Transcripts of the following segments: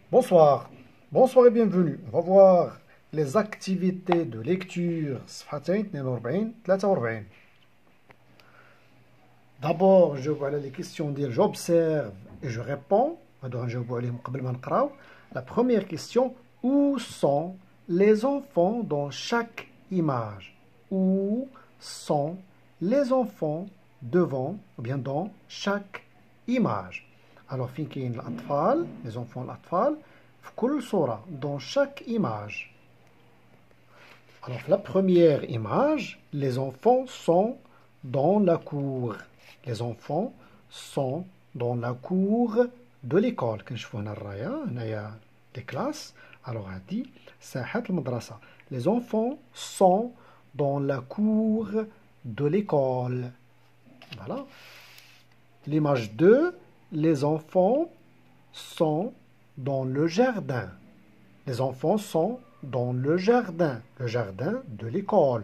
Bonsoir, bonsoir et bienvenue. On va voir les activités de lecture صفحتين 42 43. D'abord, je vois les questions dire j'observe et je réponds. هادو غنجاوبوا عليهم قبل ما نقراو. La première question, où sont les enfants dans chaque image? Où sont les enfants devant ou bien dans chaque image? Alors فين كاين الأطفال les enfants الأطفال في كل صورة dans chaque image. Alors la première image, les enfants sont dans la cour. Les enfants sont dans la cour de l'école. كنشوفوا هنا الراية هنايا les classes. Alors هادي ساحة المدرسة. Les enfants sont dans la cour de l'école. Voilà. L'image 2, les enfants sont dans le jardin. Les enfants sont dans le jardin de l'école.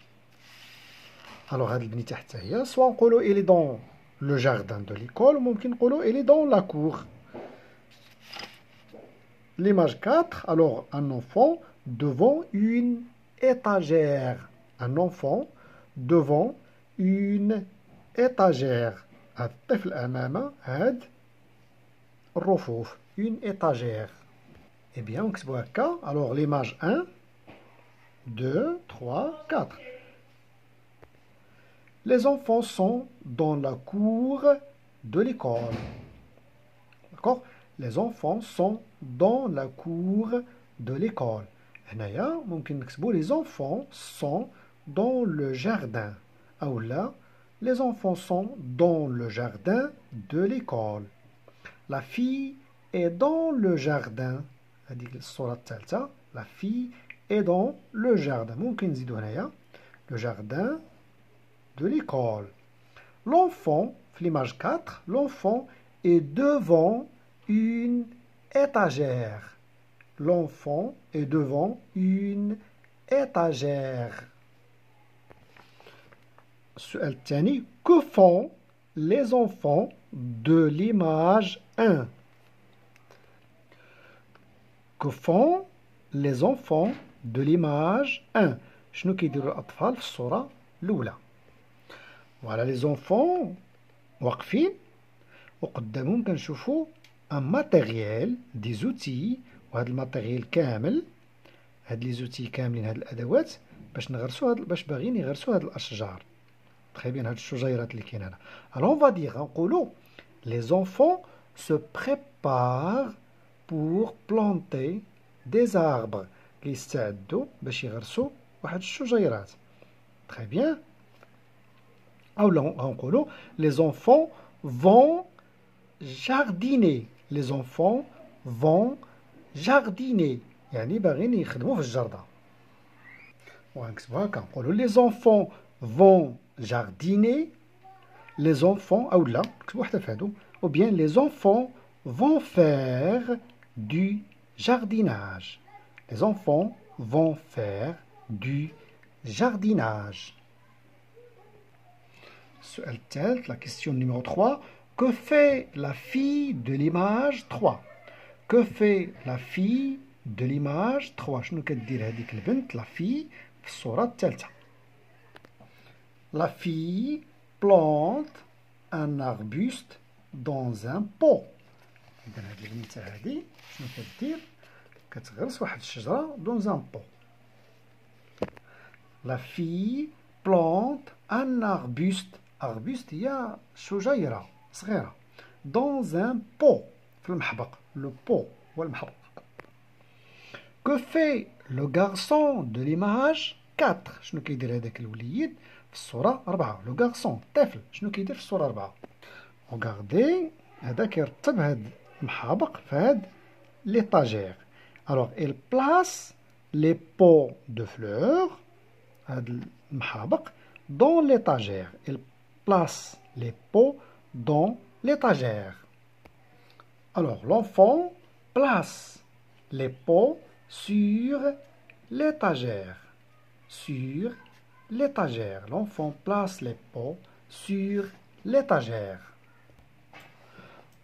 Alors هاد البنيته حتى هي سواء نقولوا il est dans le jardin de l'école ou ممكن نقولوا il est dans la cour. L'image 4, alors un enfant devant une étagère. Un enfant devant une étagère. الطفل أمام هاد الرفوف. Une étagère. Eh bien, on va voir. Alors, l'image 1, 2, 3, 4. Les enfants sont dans la cour de l'école. D'accord? Les enfants sont dans la cour de l'école. هنايا ممكن نكتبوا les enfants sont dans le jardin. أو لا les enfants sont dans le jardin de l'école. La fille est dans le jardin. هذيك الصورة الثالثة. La fille est dans le jardin. ممكن نزيدو هنايا le jardin de l'école. L'enfant, l'image 4, l'enfant est devant une étagère. L'enfant est devant une étagère. السؤال الثاني, que font les enfants de l'image 1? Que font les enfants de l'image 1? شنو كيديروا الأطفال في الصورة الأولى؟ Voilà les enfants واقفين وقدامهم كنشوفوا un matériel des outils وهذا الماتيريال كامل هاد لي زوتي كاملين هاد الأدوات باش باغيين يغرسوا هاد الأشجار. Très bien هاد الشجيرات اللي كاين هنا. Alors on va dire نقولوا les enfants se préparent pour planter des arbres كيستعدوا باش يغرسوا واحد الشجيرات. Très bien. أو نقولوا les enfants vont jardiner. Les enfants vont jardiner. يعني باغيين يخدموا في الجردة. وغنكتبوا هكا نقولوا les enfants vont jardiner. Les enfants أو لا نكتبوا حتى في هادو. Ou bien les enfants vont faire du jardinage. Les enfants vont faire du jardinage. La question numéro 3. Que fait la fille de l'image 3? Que fait la fille de l'image 3? شنو كدير هذيك البنت la fille في الصورة الثالثة؟ La fille plante un arbuste dans un pot. إذا هذه البنيته هذه شنو كدير؟ كتغرس واحد الشجرة dans un pot. La fille plante un arbuste. Arbuste هي شجيرة صغيرة. Dans un pot. في المحبق. Le pot هو المحبق. Que fait le garçon de l'image 4? شنو كيدير هذاك الوليد في الصورة 4؟ Le garçon الطفل شنو كيدير في الصورة 4؟ Regardez هذا كيرتب هاد المحابق في هاد l'étagère. Alors il place les pots de fleurs هاد المحابق dans l'étagère. Il place les pots dans l'étagère. Alors l'enfant place les pots sur l'étagère. Sur l'étagère. L'enfant place les pots sur l'étagère.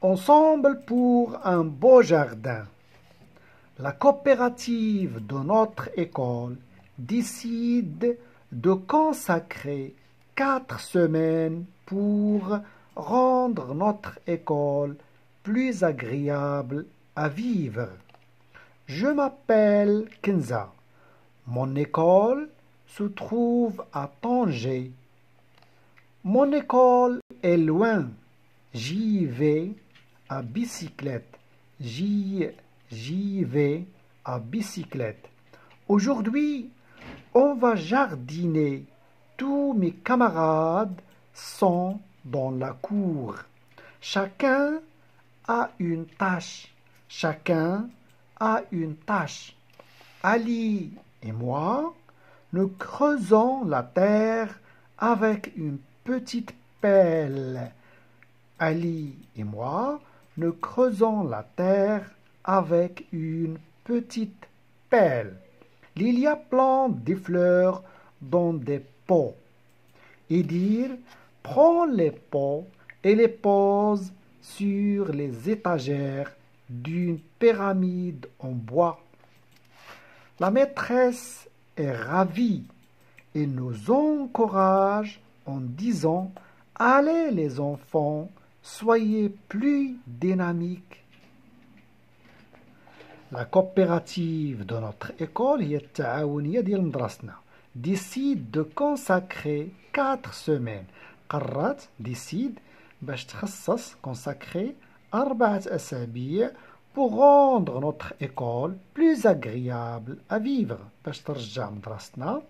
ensemble pour un beau jardin. La coopérative de notre école décide de consacrer 4 semaines pour rendre notre école plus agréable à vivre. Je m'appelle Kenza. Mon école se trouve à Tanger. Mon école est loin. J'y vais à bicyclette. J'y vais à bicyclette. Aujourd'hui, on va jardiner. Tous mes camarades sont dans la cour. Chacun a une tâche. Chacun a une tâche. Ali et moi, nous creusons la terre avec une petite pelle. Ali et moi, nous creusons la terre avec une petite pelle. Lilia plante des fleurs dans des pots. Edir prend les pots et les pose sur les étagères d'une pyramide en bois. La maîtresse est ravie et nous encourage en disant « Allez les enfants, soyez plus dynamiques ». La coopérative de notre école هي التعاونية ديال مدرستنا décide de consacrer 4 semaines. قررت décide باش تخصص consacrer 4 أسابيع pour rendre notre école plus agréable à vivre. باش ترجع مدرستنا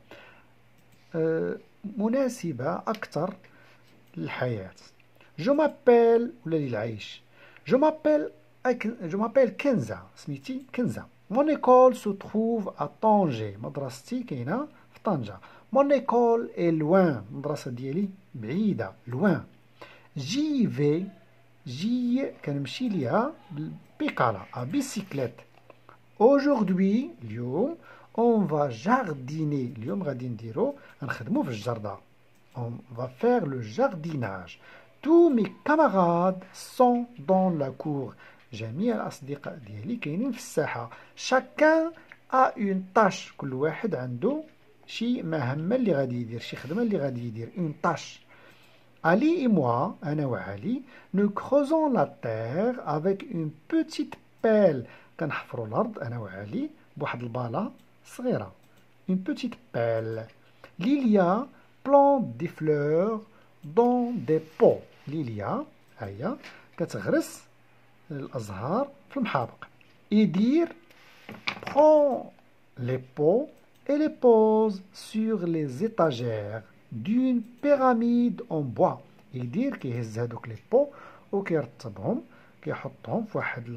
مناسبة أكثر للحياة. Je m'appelle ولا للعيش. Je m'appelle Kenza. سميتي كنزة. Mon école se trouve à Tanger. مدرستي كاينة في طنجة. Mon école est loin. المدرسة ديالي بعيدة. Loin. J'y vais. كنمشي ليها بالبيكالة. À bicyclette. Aujourd'hui, اليوم, on va jardiner. اليوم غادي نديرو غنخدمو في الجردة. On va faire le jardinage. Tous mes camarades sont dans la cour. جميع الأصدقاء ديالي كاينين في الساحة. Chacun a une tâche. كل واحد عنده شي مهمة اللي غادي يدير. شي خدمة اللي غادي يدير. Une tâche. Ali et moi, أنا وعلي, nous creusons la terre avec une petite pelle. كنحفروا الأرض أنا وعلي بواحد البالة صغيرة. Une petite pelle. Lilia plante des fleurs dans des pots. Lilia هيا كتغرس الأزهار في المحابق. Edir prend les pots et les pose sur les étagères d'une pyramide en bois. يدير كيهز هذوك لي بو وكيرتبهم كيحطهم في واحد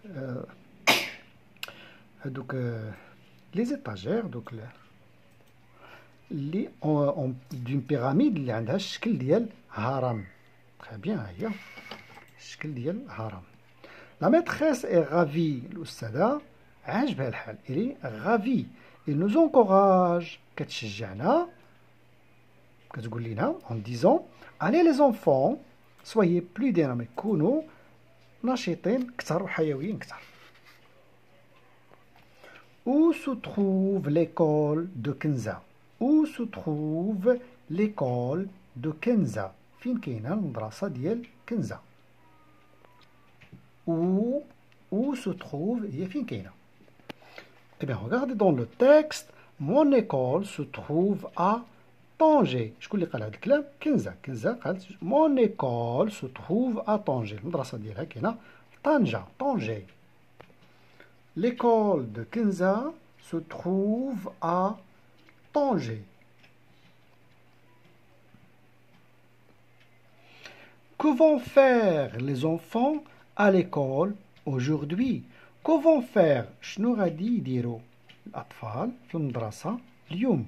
هذوك لي زيتاجير دوك اللي دون بيراميد اللي عندها الشكل ديال هرم. تري بيان هي الشكل ديال هرم. لا ميتريس اي غافي. الأستاذة عاجبها الحال. إلي غافي. Il nous encourage. كتشجعنا كتقول لنا en disant allez les enfants soyez plus dynamiques. كونوا نشيطين كتر وحيويين كتر. Où se trouve l'école de Kenza? Où se trouve l'école de Kenza? فين كاينة المدرسة ديال كنزة؟ Où se trouve هي فين كاينة؟ Eh bien, regardez dans le texte. Mon école se trouve à طنجة. شكون اللي قال هذا الكلام؟ كنزة. كنزة قالت مون ايكول سو تروف ا طنجة. المدرسة ديالها كاينة في طنجة. طنجة. ليكول دو كنزة سو تروف ا طنجة. Que vont faire les enfants à l'école aujourd'hui? Que vont faire شنو غادي يديروا الأطفال في المدرسة اليوم؟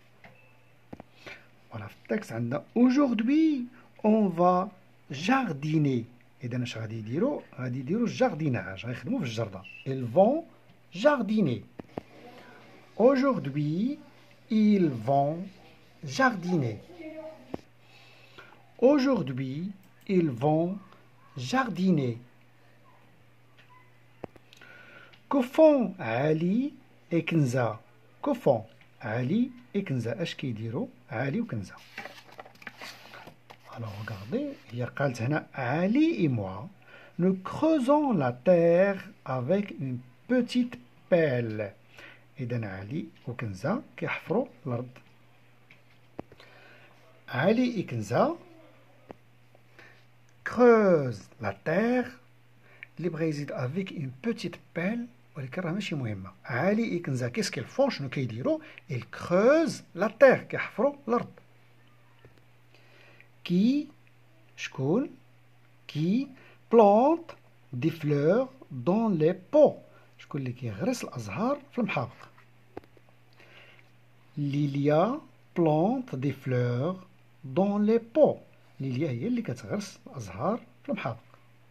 Voilà, في التكست عندنا aujourd'hui on va jardiner. إذا اش غادي يديروا؟ غادي يديروا الجارديناج. غيخدموا في الجردة. Ils vont jardiner. Aujourd'hui ils vont jardiner. Aujourd'hui ils vont jardiner. Que font Ali et Kenza? Que font Ali et Kenza? اش كيديروا علي وكنزة؟ Alors regardez, il y a قالت هنا Ali et moi nous creusons la terre avec une petite pelle. إذا علي وكنزة كيحفروا الأرض. علي et Kenza creusent la terre. اللي بغا يزيد avec une petite pelle ولكن راه ماشي مهمة. علي et Kenza qu'est-ce qu'ils font؟ شنو كيديروا؟ ils creusent la terre كيحفروا الأرض. qui شكون qui plante des fleurs dans les pots. شكون اللي كيغرس الأزهار في المحابق؟ Lilia plante des fleurs dans les pots. ليليا هي اللي كتغرس الأزهار في المحابق.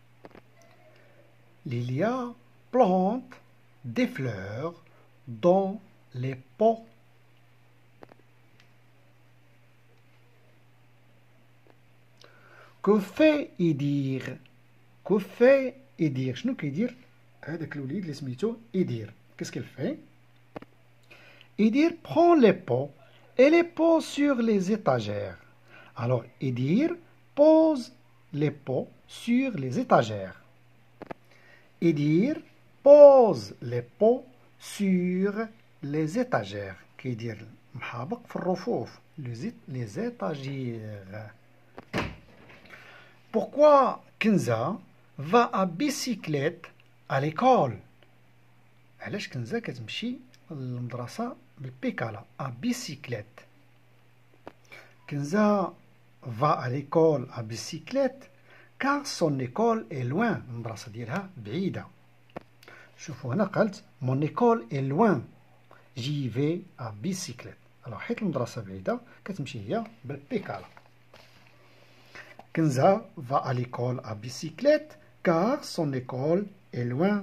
Lilia plante des fleurs dans les pots. Que fait Idir? Que fait Idir? شنو كيدير هذاك الوليد اللي سميتو إيدير؟ Qu'est-ce qu'il fait? Idir prend les pots et les pose sur les étagères. Alors Idir pose les pots sur les étagères. Idir pose les pots sur les étagères. كيدير محابق في الرفوف. Les étagères. Pourquoi Kenza va à bicyclette à l'école? علاش كنزة كتمشي للمدرسة بالبيكالا à bicyclette? Kenza va à l'école à bicyclette car son école est loin. المدرسة ديالها بعيدة. شوفوا هنا قالت mon école est loin. j'y vais à bicyclette. alors حيت المدرسة بعيدة كتمشي هي بالبيكالا. Kenza va à l'école à bicyclette car son école est loin.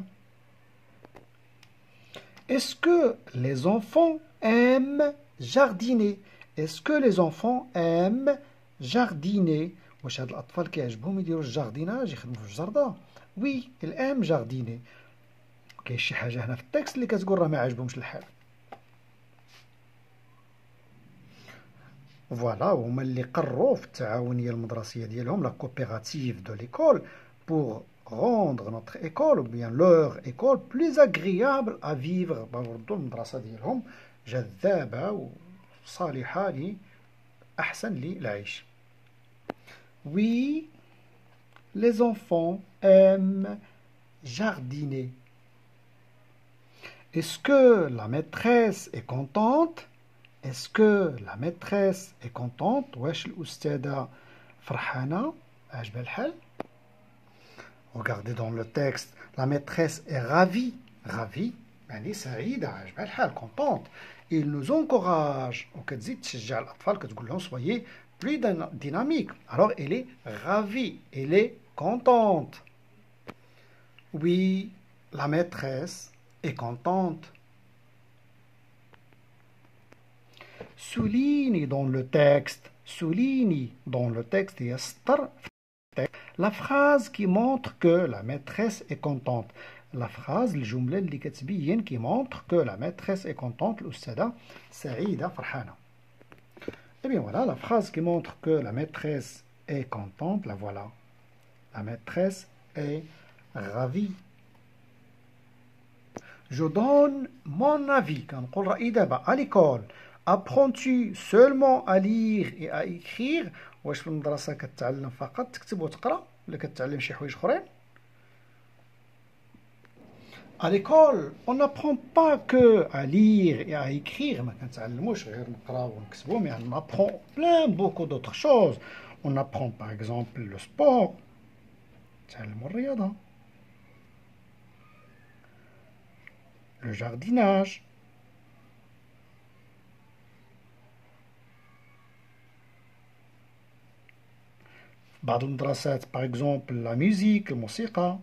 Est-ce que les enfants aiment jardiner? Est-ce que les enfants aiment jardiner? واش هاد الأطفال كيعجبهم يديروا الجارديناج يخدموا في الجردة؟ وي ils aiment jardiner. كاين شي حاجة هنا في التكست اللي كتقول راه ما عجبهمش الحال. فوالا هما اللي قرروا في التعاونية المدرسية ديالهم لا coopérative de l'école pour rendre notre école ou bien leur école plus agréable à vivre. بردوا المدرسة ديالهم جذابة وصالحة أحسن للعيش. Oui, les enfants aiment jardiner. Est-ce que la maîtresse est contente? Est-ce que la maîtresse est contente? واش الأستاذة فرحانة؟ عجبها الحال؟ Regardez dans le texte, la maîtresse est ravie. Ravie, يعني سعيدة عجبها الحال contente. Il nous encourage. وكتزيد تشجع الأطفال كتقول لهم soyez plus dynamique. Alors elle est ravie, elle est contente. Oui, la maîtresse est contente. Souligne dans le texte. Souligne dans le texte et la phrase qui montre que la maîtresse est contente. La phrase, الجملة اللي كتبين qui montre que la maîtresse est contente. الأستاذة سعيدة فرحانة. Et bien voilà, la phrase qui montre que la maîtresse est contente, la voilà. La maîtresse est ravie. Je donne mon avis. كنقول رأيي دابا à l'école. Apprends-tu seulement à lire et à écrire? واش في المدرسة كتعلم فقط تكتب وتقرا ولا كتعلم شي حوايج اخرين؟ À l'école, on n'apprend pas que à lire et à écrire. ما كنتعلموش غير نقراو ونكتبو، mais on apprend beaucoup d'autres choses. On apprend par exemple le sport. نتعلمو الرياضة. Le jardinage. بعض المدرسات par exemple la musique, الموسيقى.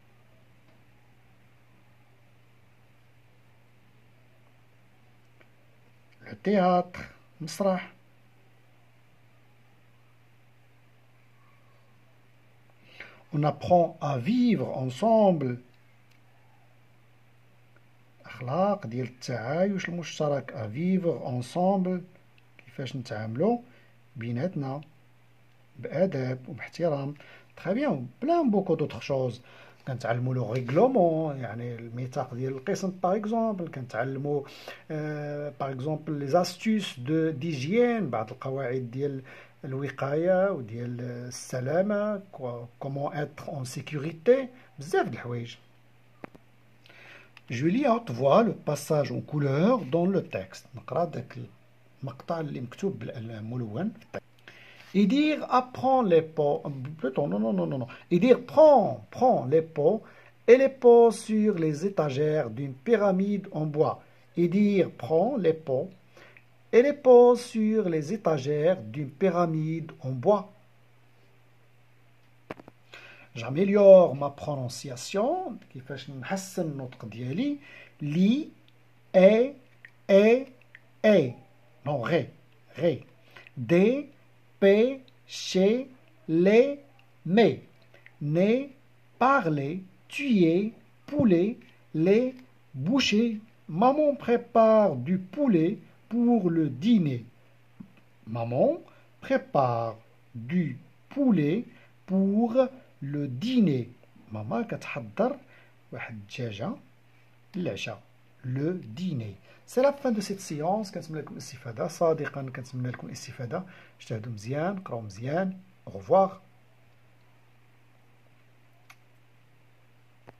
Le théâtre, المسرح. On apprend à vivre ensemble. الأخلاق ديال التعايش المشترك à vivre ensemble، كيفاش نتعاملوا بيناتنا بأدب وباحترام. تخي بيان بلان بوكو دوطخ شوز. كنتعلموا لو ريغلومون، يعني الميثاق ديال القسم باغ اكزومبل. كنتعلموا باغ اكزومبل لي زاستوس ديجيين، بعض القواعد ديال الوقايه وديال السلامه، كومون اتر اون سيكوريتي، بزاف د الحوايج. Juliette voit le passage en couleur dans le texte. نقرا داك المقطع اللي مكتوب بالملون. Et dire apprends les pots, plutôt non. Et dire prends les pots et les pots sur les étagères d'une pyramide en bois. Et dire prends les pots et les pots sur les étagères d'une pyramide en bois. J'améliore ma prononciation. كيفاش نحسن النطق ديالي. Li, et, non, ré. Des, pêcher, les, mais. Né, parler, tuer, poulet, les, boucher. Maman prépare du poulet pour le dîner. Maman prépare du poulet pour le dîner. ماما كتحضر واحد الدجاجة للعشاء. لو ديني. سي لا فان دو سيت سيونس. كنتمنى لكم الاستفادة صادقا، كنتمنى لكم الاستفادة. اجتهدوا مزيان، قراو مزيان. au revoir.